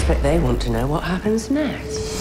expect they want to know what happens next.